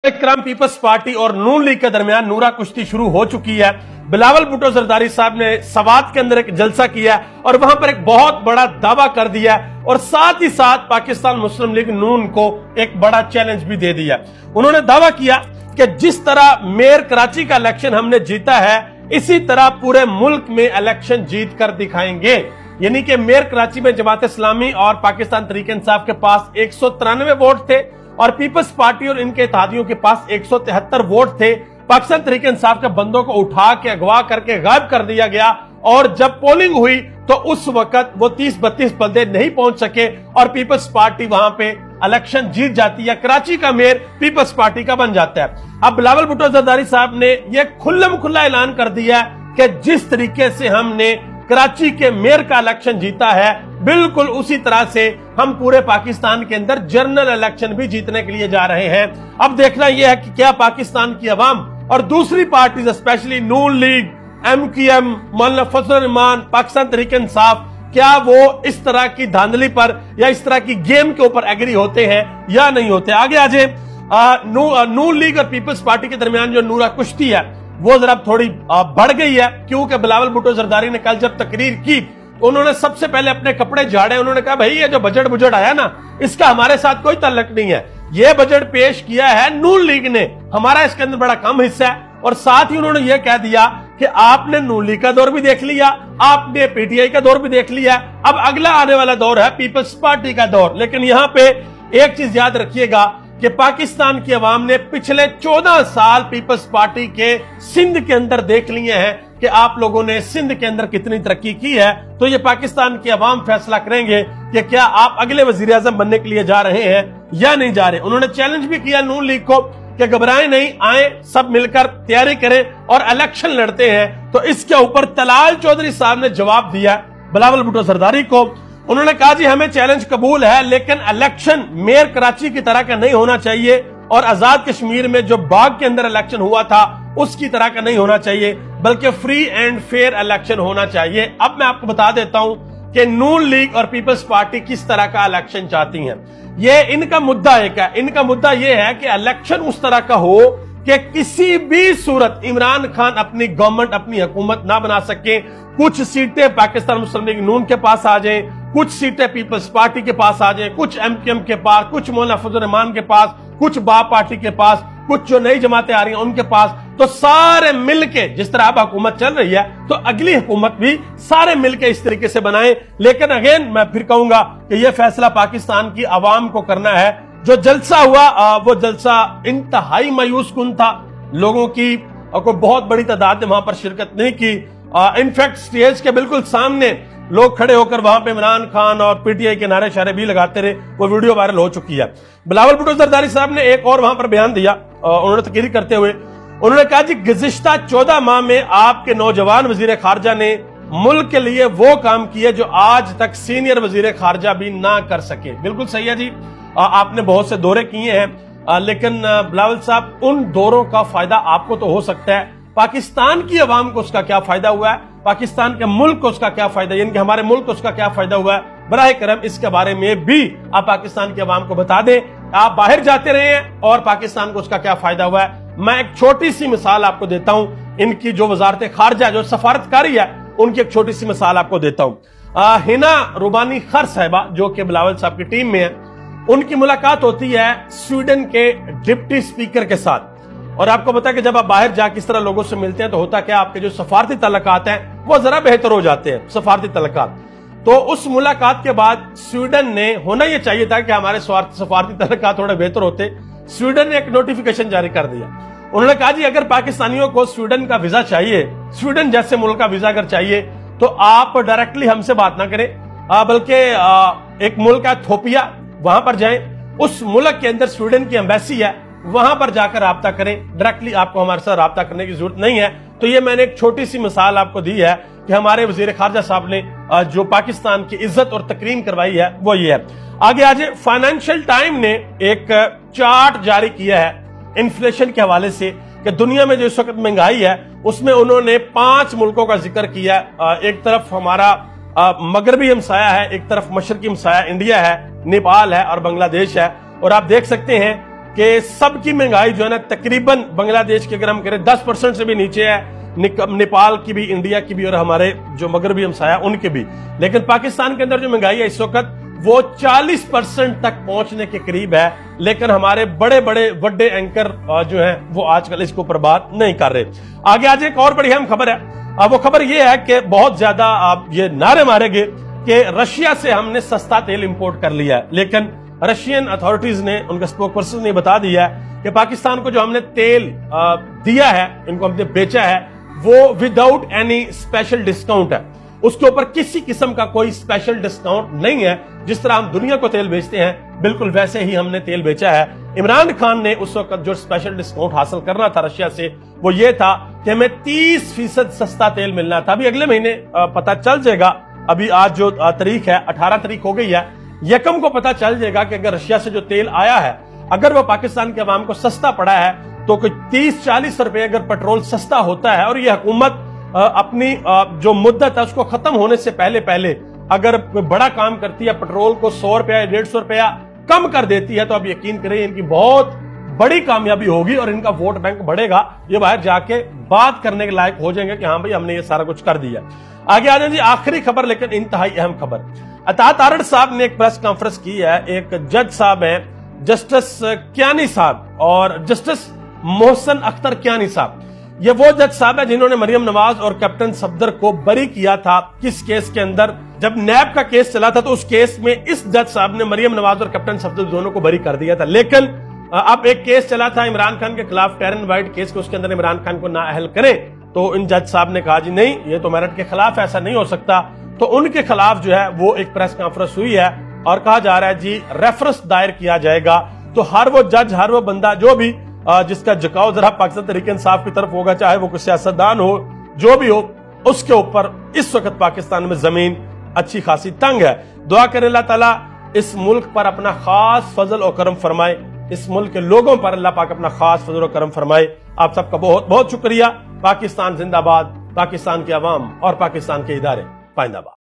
इकराम peoples party और नून league के दरमियान नूरा कुश्ती शुरू हो चुकी है। बिलावल भुट्टो जरदारी साहब ने सवात के अंदर एक जलसा किया और वहां पर एक बहुत बड़ा दावा कर दिया और साथ ही साथ पाकिस्तान मुस्लिम लीग नून को एक बड़ा चैलेंज भी दे दिया। उन्होंने दावा किया कि जिस तरह मेयर कराची का इलेक्शन हमने जीता है, इसी तरह पूरे मुल्क में इलेक्शन जीत कर दिखाएंगे। यानी कि मेयर कराची में जमात इस्लामी और पाकिस्तान तहरीक इंसाफ के पास 193 वोट थे और पीपल्स पार्टी और इनके इत्तेहादियों के पास 173 वोट थे। पाकिस्तान तहरीक इंसाफ के बंदों को उठा के अगवा करके गायब कर दिया गया और जब पोलिंग हुई तो उस वक्त वो 30-32 बंदे नहीं पहुंच सके और पीपल्स पार्टी वहां पे इलेक्शन जीत जाती है। कराची का मेयर पीपल्स पार्टी का बन जाता है। अब बिलावल भुट्टो जरदारी साहब ने यह खुल्लम खुल्ला ऐलान कर दिया कि जिस तरीके से हमने कराची के मेयर का इलेक्शन जीता है, बिल्कुल उसी तरह से हम पूरे पाकिस्तान के अंदर जनरल इलेक्शन भी जीतने के लिए जा रहे हैं। अब देखना यह है कि क्या पाकिस्तान की अवाम और दूसरी parties specially Noon league, MQM, Maulana फजल रहमान, पाकिस्तान तहरीक इंसाफ, क्या वो इस तरह की धांधली पर या इस तरह की गेम के ऊपर एग्री होते हैं या नहीं होते। आगे आ जाए, नून लीग और पीपल्स पार्टी के दरमियान जो नूरा कुश्ती है वो जरा थोड़ी बढ़ गई है, क्योंकि बिलावल भुट्टो जरदारी ने कल जब तकरीर की उन्होंने सबसे पहले अपने कपड़े झाड़े। उन्होंने कहा भाई ये जो बजट आया ना, इसका हमारे साथ कोई ताल्लुक नहीं है। ये बजट पेश किया है नून लीग ने, हमारा इसके अंदर बड़ा कम हिस्सा है। और साथ ही उन्होंने ये कह दिया कि आपने नून लीग का दौर भी देख लिया, आपने PTI का दौर भी देख लिया, अब अगला आने वाला दौर है पीपल्स पार्टी का दौर। लेकिन यहां पे एक चीज याद रखिएगा कि पाकिस्तान की अवाम ने पिछले 14 साल पीपल्स पार्टी के सिंध के अंदर देख लिए हैं कि आप लोगों ने सिंध के अंदर कितनी तरक्की की है। तो ये पाकिस्तान की अवाम फैसला करेंगे कि क्या आप अगले वजीर आजम बनने के लिए जा रहे हैं या नहीं जा रहे। उन्होंने चैलेंज भी किया नून लीग को कि घबराएं नहीं, आए सब मिलकर तैयारी करें और इलेक्शन लड़ते हैं। तो इसके ऊपर तलाल चौधरी साहब ने जवाब दिया बिलावल भुट्टो जरदारी को। उन्होंने कहा जी हमें चैलेंज कबूल है, लेकिन इलेक्शन मेयर कराची की तरह का नहीं होना चाहिए और आजाद कश्मीर में जो बाग के अंदर इलेक्शन हुआ था उसकी तरह का नहीं होना चाहिए, बल्कि फ्री एंड फेयर इलेक्शन होना चाहिए। अब मैं आपको बता देता हूं कि नून लीग और पीपल्स पार्टी किस तरह का इलेक्शन चाहती हैं। ये इनका मुद्दा एक है, इनका मुद्दा यह है कि इलेक्शन उस तरह का हो कि किसी भी सूरत इमरान खान अपनी गवर्नमेंट, अपनी हुकूमत ना बना सके। कुछ सीटें पाकिस्तान मुस्लिम लीग नून के पास आ जाए, कुछ सीटें पीपल्स पार्टी के पास आ जाए, कुछ MQM के पास, कुछ मौलाना फजल रहमान के पास, कुछ बाप पार्टी के पास, कुछ जो नई जमातें आ रही हैं उनके पास। तो सारे मिलके जिस तरह अब हुकूमत चल रही है तो अगली हुकूमत भी सारे मिलके इस तरीके से बनाएं। लेकिन अगेन मैं फिर कहूंगा कि यह फैसला पाकिस्तान की आवाम को करना है। जो जलसा हुआ वो जलसा इंतहाई मायूस कुन था। लोगों की कोई बहुत बड़ी तादाद ने वहां पर शिरकत नहीं की। इनफैक्ट स्टेज के बिल्कुल सामने लोग खड़े होकर वहां पे इमरान खान और PTI के नारे शारे भी लगाते रहे। वो वीडियो वायरल हो चुकी है। बिलावल भुट्टो जरदारी साहब ने एक और वहां पर बयान दिया। उन्होंने तकरीर करते हुए उन्होंने कहा जी गुज़िश्ता 14 माह में आपके नौजवान वजीर खारजा ने मुल्क के लिए वो काम किए जो आज तक सीनियर वजीर खारजा भी ना कर सके। बिल्कुल सही है जी, आपने बहुत से दौरे किए हैं, लेकिन बिलावल साहब उन दौरों का फायदा आपको तो हो सकता है, पाकिस्तान की अवाम को उसका क्या फायदा हुआ है, पाकिस्तान के मुल्क को उसका क्या फायदा, यानी कि हमारे मुल्क को उसका क्या फायदा हुआ है, बराए करम इसके बारे में भी आप पाकिस्तान की अवाम को बता दें। आप बाहर जाते रहे हैं और पाकिस्तान को उसका क्या फायदा हुआ है। मैं एक छोटी सी मिसाल आपको देता हूं, इनकी जो वजारत खारजा जो सफारतकारी है उनकी एक छोटी सी मिसाल आपको देता हूं। हिना रुबानी खर साहिबा जो कि बिलावल साहब की टीम में है, उनकी मुलाकात होती है स्वीडन के डिप्टी स्पीकर के साथ। और आपको पता है कि जब आप बाहर जा किस तरह लोगों से मिलते हैं तो होता क्या, आपके जो सफारती तल्लुकात हैं वो जरा बेहतर हो जाते हैं, सफारती तल्लुकात। तो उस मुलाकात के बाद स्वीडन ने, होना यह चाहिए था कि हमारे सफारती तल्लुकात थोड़े बेहतर होते, स्वीडन ने एक नोटिफिकेशन जारी कर दिया। उन्होंने कहा जी अगर पाकिस्तानियों को स्वीडन का वीजा चाहिए, स्वीडन जैसे मुल्क का वीजा अगर चाहिए तो आप डायरेक्टली हमसे बात ना करें, बल्कि एक मुल्क है थोपिया, वहां पर जाएं, उस मुल्क के अंदर स्वीडन की एम्बेसी है, वहां पर जाकर राब्ता करें, डायरेक्टली आपको हमारे साथ राब्ता करने की जरूरत नहीं है। तो ये मैंने एक छोटी सी मिसाल आपको दी है कि हमारे वजीर खारजा साहब ने जो पाकिस्तान की इज्जत और तकरीम करवाई है वो ये है। आगे आज फाइनेंशियल टाइम ने एक चार्ट जारी किया है इन्फ्लेशन के हवाले से कि दुनिया में जो इस वक्त महंगाई है उसमें उन्होंने 5 मुल्कों का जिक्र किया। एक तरफ हमारा मगरबी हमसाया है, एक तरफ मशरकी हमसाया इंडिया है, नेपाल है और बांग्लादेश है। और आप देख सकते हैं کہ سب کی مہنگائی جو ہے نا تقریباً بنگلہ دیش کی اگر ہم کریں 10% سے بھی نیچے ہے، نیپال کی بھی، انڈیا کی بھی، اور ہمارے جو مغربی ہمسایہ ان کے بھی. لیکن پاکستان کے اندر جو مہنگائی ہے اس وقت وہ 40% تک پہنچنے کے قریب ہے. لیکن ہمارے بڑے بڑے وڈے اینکر جو ہیں وہ آج کل اس کو اوپر بات نہیں کر رہے. آگے آج ایک اور بڑی اہم خبر ہے. وہ خبر یہ ہے کہ بہت زیادہ آپ یہ نعرے مارے گے کہ رشیا سے ہم نے سستا تیل امپورٹ کر لیا ہے، لیکن رشین اتھارٹیز نے، ان کا اسپوک پرسن نے بتا دیا ہے کہ پاکستان کو جو ہم نے تیل دیا ہے، ان کو ہم نے بیچا ہے، وہ وداؤٹ اینی اسپیشل ڈسکاؤنٹ ہے. اس کے اوپر کسی قسم کا کوئی اسپیشل ڈسکاؤنٹ نہیں ہے. جس طرح ہم دنیا کو تیل بیچتے ہیں بالکل ویسے ہی ہم نے تیل بیچا ہے. عمران خان نے اس وقت جو اسپیشل ڈسکاؤنٹ حاصل کرنا تھا رشیا سے وہ یہ تھا کہ ہمیں 30% سستا تیل ملنا تھا. ابھی اگلے مہینے پتہ چل جائے گا. ابھی آج جو تاریخ ہے 18 تاریخ ہو گئی ہے، یکم کو پتہ چل جائے گا کہ اگر رشیا سے جو تیل آیا ہے اگر وہ پاکستان کے عوام کو سستا پڑا ہے تو کوئی 30-40 روپے اگر پیٹرول سستا ہوتا ہے، اور یہ حکومت اپنی جو مدت ہے اس کو ختم ہونے سے پہلے اگر کوئی بڑا کام کرتی ہے، پیٹرول کو 100 روپیہ یا 150 روپیہ کم کر دیتی ہے، تو آپ یقین کریں ان کی بہت بڑی کامیابی ہوگی اور ان کا ووٹ بینک بڑھے گا. یہ باہر جا کے بات کرنے کے لائق ہو جائیں گے کہ ہاں بھائی ہم نے یہ سارا کچھ کر دیا. آگے آ جائیں جی آخری خبر لیکن انتہائی اہم خبر. اطاعت آرڑ صاحب نے ایک پریس کانفرنس کی ہے. ایک جج صاحب ہیں جسٹس کیانی صاحب اور جسٹس محسن اختر کیانی صاحب. یہ وہ جج صاحب ہے جنہوں نے مریم نواز اور کیپٹن صفدر کو بری کیا تھا. کس کیس کے اندر؟ جب نیب کا کیس چلا تھا تو اس کیس میں اس جج صاحب نے مریم نواز اور کیپٹن صفدر دونوں کو بری کر دیا تھا. لیکن اب ایک کیس چلا تھا عمران خان کے خلاف، ٹیرن وائٹ کیس، اس کے اندر عمران خان کو نااہل کریں، تو ان جج صاحب نے کہا جی نہیں، یہ تو میرٹ کے خلاف، ایسا نہیں ہو سکتا. تو ان کے خلاف جو ہے وہ ایک پریس کانفرنس ہوئی ہے اور کہا جا رہا ہے جی ریفرنس دائر کیا جائے گا. تو ہر وہ جج، ہر وہ بندہ جو بھی جس کا جھکاؤ ذرا پاکستان تحریک انصاف کی طرف ہوگا، چاہے وہ کوئی سیاستدان ہو، جو بھی ہو، اس کے اوپر اس وقت پاکستان میں زمین اچھی خاصی تنگ ہے. دعا کریں اللہ تعالیٰ اس ملک پر اپنا خاص فضل و کرم فرمائے، اس ملک کے لوگوں پر اللہ پاک اپنا خاص فضل و کرم فرمائے. آپ سب کا بہت بہت شکریہ. پاکستان زندہ باد، پاکستان کے عوام اور پاکستان کے ادارے پائندہ باد.